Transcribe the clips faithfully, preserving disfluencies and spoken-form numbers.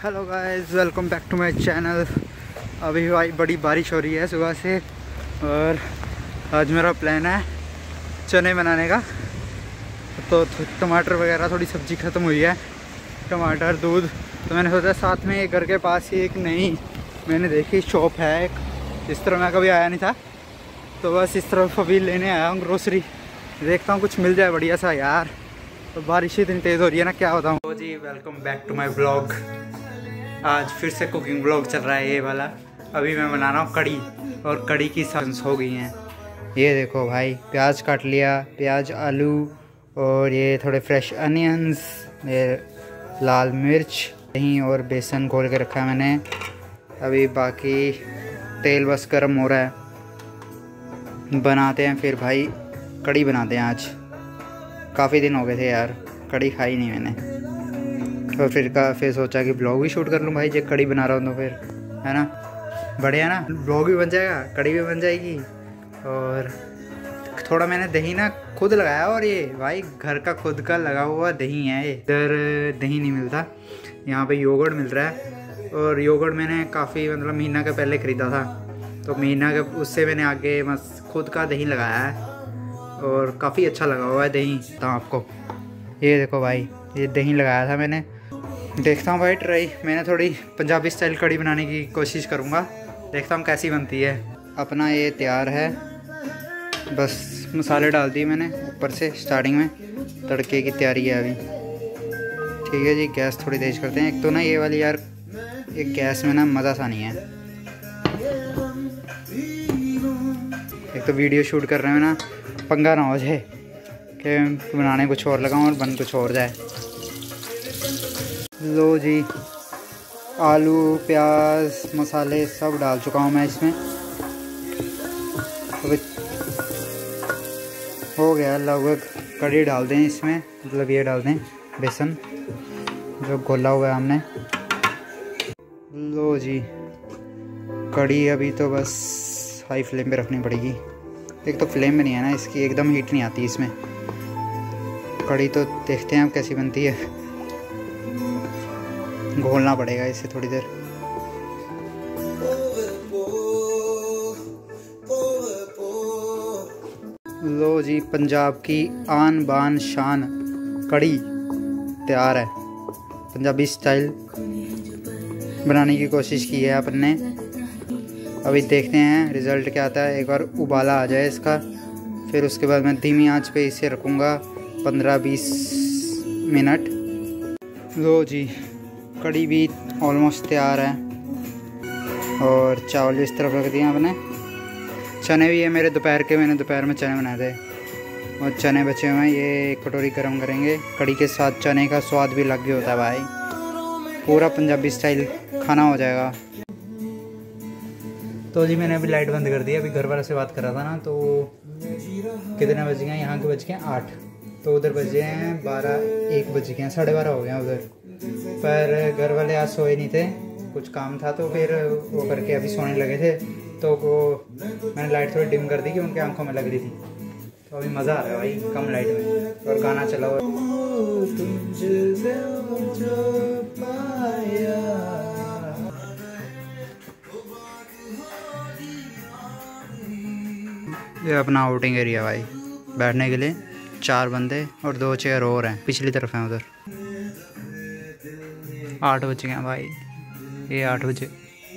Hello guys, welcome back to my channel. अभी भाई बड़ी बारिश हो रही है सुबह से और आज मेरा प्लान है चने बनाने का। तो टमाटर वगैरह थोड़ी सब्ज़ी ख़त्म हुई है, टमाटर दूध, तो मैंने सोचा साथ में एक घर के पास ही एक नई मैंने देखी शॉप है एक, इस तरह मैं कभी आया नहीं था, तो बस इस तरफ अभी लेने आया हूँ ग्रोसरी। देखता हूँ कुछ मिल जाए बढ़िया सा यार। तो बारिश इतनी तेज़ हो रही है ना, क्या बताऊँ। तो जी welcome back to my blog. आज फिर से कुकिंग ब्लॉग चल रहा है ये वाला। अभी मैं बना रहा हूँ कड़ी और कड़ी की सब्ज़ी हो गई हैं। ये देखो भाई, प्याज काट लिया, प्याज, आलू और ये थोड़े फ्रेश अनियंस, ये लाल मिर्च, दही और बेसन घोल के रखा है मैंने। अभी बाकी तेल बस गर्म हो रहा है, बनाते हैं फिर भाई कड़ी बनाते हैं आज। काफ़ी दिन हो गए थे यार, कड़ी खाई नहीं मैंने, और फिर का फिर सोचा कि ब्लॉग भी शूट कर लूँ भाई, जब कड़ी बना रहा हूँ तो फिर है ना, बढ़िया ना, ब्लॉग भी बन जाएगा, कड़ी भी बन जाएगी। और थोड़ा मैंने दही ना खुद लगाया, और ये भाई घर का खुद का लगा हुआ दही है। इधर दही नहीं मिलता, यहाँ पे योगर्ट मिल रहा है, और योगर्ट मैंने काफ़ी मतलब महीना के पहले ख़रीदा था, तो महीना के उससे मैंने आगे बस खुद का दही लगाया है और काफ़ी अच्छा लगा हुआ है दही। तो आपको ये देखो भाई, ये दही लगाया था मैंने। देखता हूँ भाई ट्राई, मैंने थोड़ी पंजाबी स्टाइल कड़ी बनाने की कोशिश करूँगा, देखता हूँ कैसी बनती है। अपना ये तैयार है, बस मसाले डाल दिए मैंने ऊपर से स्टार्टिंग में, तड़के की तैयारी है अभी। ठीक है जी, गैस थोड़ी तेज़ करते हैं। एक तो ना ये वाली यार, एक गैस में ना मज़ा सा नहीं है। एक तो वीडियो शूट कर रहे हैं ना, पंगा ना हो जाए कि बनाने कुछ और लगाऊं और बन कुछ और जाए। लो जी, आलू, प्याज, मसाले सब डाल चुका हूँ मैं इसमें। अभी हो गया लगभग, कड़ी डाल दें इसमें, मतलब ये डाल दें बेसन जो घोला हुआ है हमने। लो जी, कड़ी अभी तो बस हाई फ्लेम पे रखनी पड़ेगी। एक तो फ्लेम में नहीं है ना इसकी, एकदम हीट नहीं आती इसमें कड़ी। तो देखते हैं अब कैसी बनती है, घोलना पड़ेगा इसे थोड़ी देर। लो जी, पंजाब की आन बान शान कड़ी तैयार है। पंजाबी स्टाइल बनाने की कोशिश की है अपन ने। अभी देखते हैं रिज़ल्ट क्या आता है। एक बार उबाला आ जाए इसका, फिर उसके बाद मैं धीमी आंच पे इसे रखूँगा पंद्रह बीस मिनट। लो जी, कड़ी भी ऑलमोस्ट तैयार है, और चावल इस तरफ रख दिए आपने। चने भी है मेरे दोपहर के, मैंने दोपहर में चने बनाए थे और चने बचे हुए हैं, ये एक कटोरी गर्म करेंगे। कड़ी के साथ चने का स्वाद भी अलग ही होता है भाई, पूरा पंजाबी स्टाइल खाना हो जाएगा। तो जी मैंने अभी लाइट बंद कर दी। अभी घर वाले से बात कर रहा था ना, तो कितने बज गए हैं, यहाँ के बज गए हैं आठ, तो उधर बजे हैं बारह, एक बज गए हैं, साढ़े बारह हो गए हैं उधर। पर घर वाले आज सोए नहीं थे, कुछ काम था, तो फिर वो करके अभी सोने लगे थे। तो वो मैंने लाइट थोड़ी डिम कर दी कि उनकी आंखों में लग रही थी। तो अभी मज़ा आ रहा है भाई कम लाइट में, और गाना चला हुआ। ये अपना आउटिंग एरिया भाई, बैठने के लिए चार बंदे और दो चेयर और हैं, पिछली तरफ हैं उधर। आठ बज गए हैं भाई, ये आठ बजे।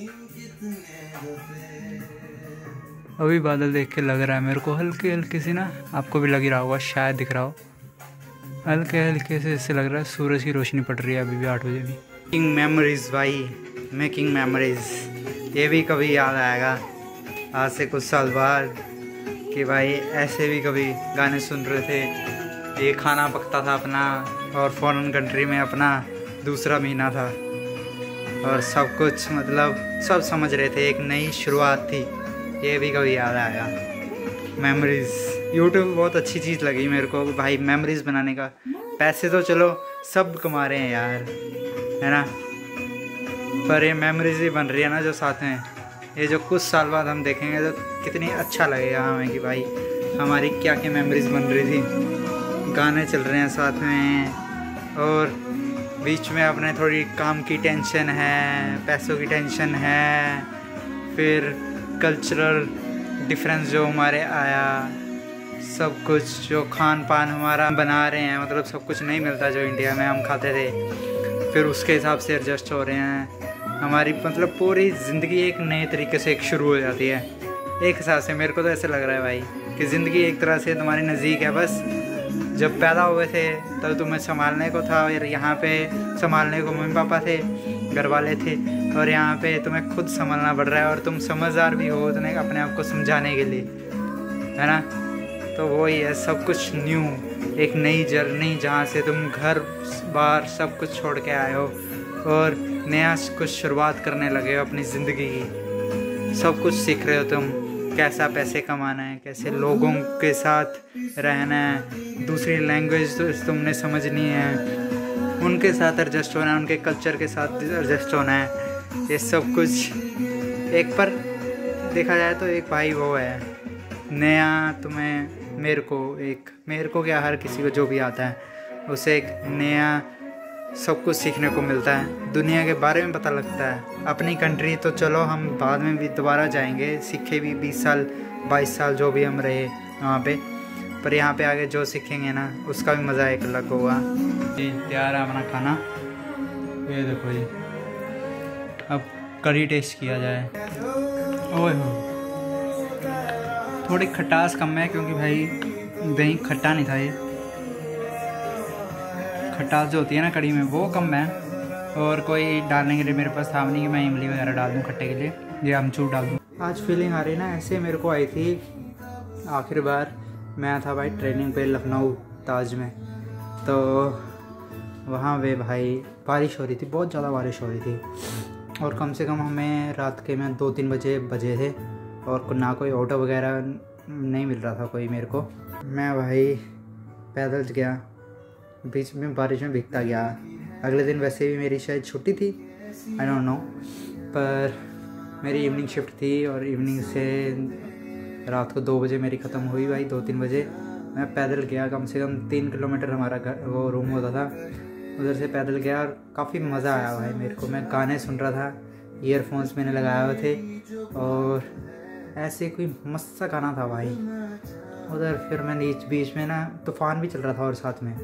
अभी बादल देख के लग रहा है मेरे को हल्के हल्के सी ना, आपको भी लग ही रहा होगा, शायद दिख रहा हो, हल्के हल्के से इससे लग रहा है सूरज की रोशनी पड़ रही है अभी भी आठ बजे भी। मेकिंग मेमोरीज भाई, मेकिंग मेमोरीज, ये भी कभी याद आएगा आज से कुछ साल बाद कि भाई ऐसे भी कभी गाने सुन रहे थे, ये खाना पकता था अपना, और फॉरेन कंट्री में अपना दूसरा महीना था, और सब कुछ मतलब सब समझ रहे थे, एक नई शुरुआत थी। ये भी कभी याद आया। मेमोरीज़, यूट्यूब बहुत अच्छी चीज़ लगी मेरे को भाई मेमोरीज़ बनाने का। पैसे तो चलो सब कमा रहे हैं यार, है ना, पर ये मेमोरीज़ ही बन रही है ना जो साथ में, ये जो कुछ साल बाद हम देखेंगे तो कितनी अच्छा लगेगा हमें कि भाई हमारी क्या क्या मेमोरीज़ बन रही थी। गाने चल रहे हैं साथ में, और बीच में अपने थोड़ी काम की टेंशन है, पैसों की टेंशन है, फिर कल्चरल डिफरेंस जो हमारे आया, सब कुछ जो खान पान हमारा बना रहे हैं, मतलब सब कुछ नहीं मिलता जो इंडिया में हम खाते थे, फिर उसके हिसाब से एडजस्ट हो रहे हैं। हमारी मतलब पूरी ज़िंदगी एक नए तरीके से एक शुरू हो जाती है एक हिसाब से। मेरे को तो ऐसे लग रहा है भाई कि ज़िंदगी एक तरह से तुम्हारी नज़दीक है। बस जब पैदा हुए थे तब तुम्हें संभालने को था, और यहाँ पे संभालने को मम्मी पापा थे, घर वाले थे, और यहाँ पे तुम्हें खुद संभालना पड़ रहा है, और तुम समझदार भी हो उतने अपने आप को समझाने के लिए, है ना। तो वही है, सब कुछ न्यू, एक नई जर्नी जहाँ से तुम घर बार सब कुछ छोड़ के आए हो और नया कुछ शुरुआत करने लगे हो अपनी ज़िंदगी की। सब कुछ सीख रहे हो तुम, कैसा पैसे कमाना है, कैसे लोगों के साथ रहना है, दूसरी लैंग्वेज तो तुमने समझनी है, उनके साथ एडजस्ट होना है, उनके कल्चर के साथ एडजस्ट होना है। ये सब कुछ एक पर देखा जाए तो एक भाई वो है नया। तुम्हें मेरे को एक मेरे को क्या, हर किसी को जो भी आता है उसे एक नया सब कुछ सीखने को मिलता है, दुनिया के बारे में पता लगता है। अपनी कंट्री तो चलो हम बाद में भी दोबारा जाएंगे, सीखे भी बीस साल बाईस साल जो भी हम रहे वहाँ पे, पर यहाँ पे आगे जो सीखेंगे ना उसका भी मज़ा एक अलग होगा। ये तैयार है अपना खाना, ये देखो जी। अब करी टेस्ट किया जाए। ओए हो, थोड़ी खटास कम है क्योंकि भाई दही खट्टा नहीं था, ये खटास जो होती है ना कड़ी में वो कम है। और कोई डालने के लिए मेरे पास था नहीं कि मैं इमली वगैरह डाल दूँ खट्टे के लिए, ये अमचूर डाल दूँ। आज फीलिंग आ रही ना ऐसे मेरे को आई थी, आखिर बार मैं था भाई ट्रेनिंग पे लखनऊ ताज में, तो वहाँ पे भाई बारिश हो रही थी, बहुत ज़्यादा बारिश हो रही थी, और कम से कम हमें रात के में दो तीन बजे बजे थे, और ना कोई ऑटो वगैरह नहीं मिल रहा था कोई मेरे को। मैं भाई पैदल गया, बीच में बारिश में भीगता गया। अगले दिन वैसे भी मेरी शायद छुट्टी थी, आई डोंट नो, पर मेरी इवनिंग शिफ्ट थी, और इवनिंग से रात को दो बजे मेरी ख़त्म हुई भाई, दो तीन बजे मैं पैदल गया। कम से कम तीन किलोमीटर हमारा घर वो रूम होता था, उधर से पैदल गया, और काफ़ी मज़ा आया भाई मेरे को। मैं गाने सुन रहा था, ईयरफोन्स मैंने लगाए हुए थे, और ऐसे कोई मस्त सा गाना था भाई उधर। फिर मैं बीच बीच में ना तूफ़ान भी चल रहा था और साथ में,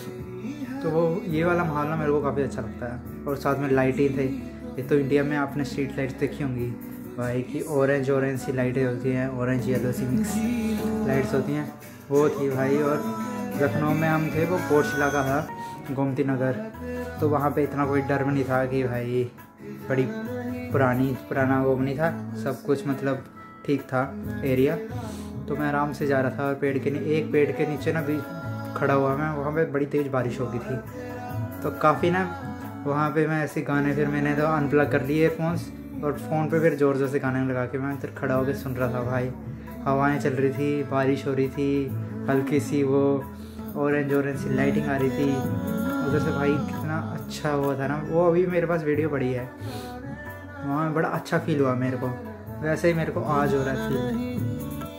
तो वो ये वाला माहौल ना मेरे को काफ़ी अच्छा लगता है। और साथ में लाइटें थे, ये तो इंडिया में आपने स्ट्रीट लाइट्स देखी होंगी भाई कि ऑरेंज ऑरेंज सी लाइटें होती हैं, ऑरेंज येलो सी मिक्स लाइट्स होती हैं, वो थी भाई। और लखनऊ में हम थे, वो पोर्च इलाका था, गोमती नगर, तो वहाँ पे इतना कोई डर भी नहीं था कि भाई बड़ी पुरानी पुराना वो नहीं था, सब कुछ मतलब ठीक था एरिया। तो मैं आराम से जा रहा था, और पेड़ के एक पेड़ के नीचे ना भी खड़ा हुआ मैं, वहाँ पे बड़ी तेज़ बारिश हो गई थी, तो काफ़ी ना वहाँ पे मैं ऐसे गाने, फिर मैंने तो अनप्लग कर लिए ईयरफोन्स, और फ़ोन पे फिर ज़ोर ज़ोर से गाने लगा के मैं फिर खड़ा होकर सुन रहा था भाई। हवाएं चल रही थी, बारिश हो रही थी, हल्की सी वो ऑरेंज ऑरेंज सी लाइटिंग आ रही थी उधर से भाई, कितना अच्छा हुआ था ना वो। अभी मेरे पास वीडियो पड़ी है, वहाँ बड़ा अच्छा फील हुआ मेरे को, वैसे ही मेरे को आज हो रहा है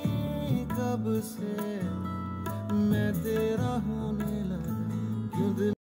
फील।